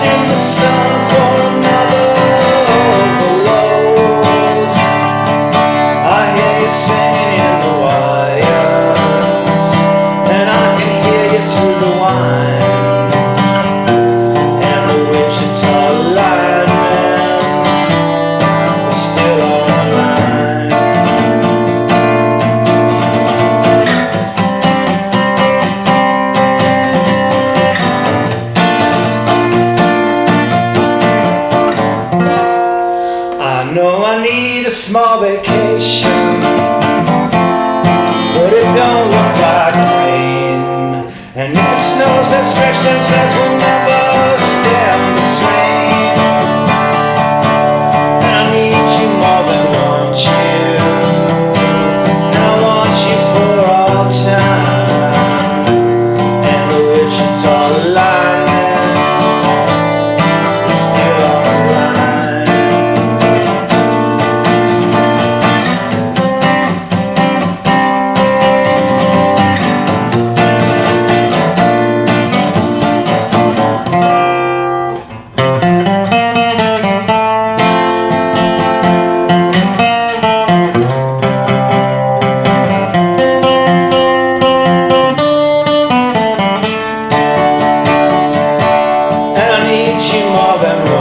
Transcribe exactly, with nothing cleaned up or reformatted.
in the sun for another overload. I hear you singing in the wires, and I can hear you through the whine. And the Wichita Lineman is still on the line. I know I need a small vacation, but it don't look like rain. And if it snows, that stretched and says we'll never stand the same. And I need you more than want you, and I want you for all time. And the Wichita Lineman is still on the line. And I need you more than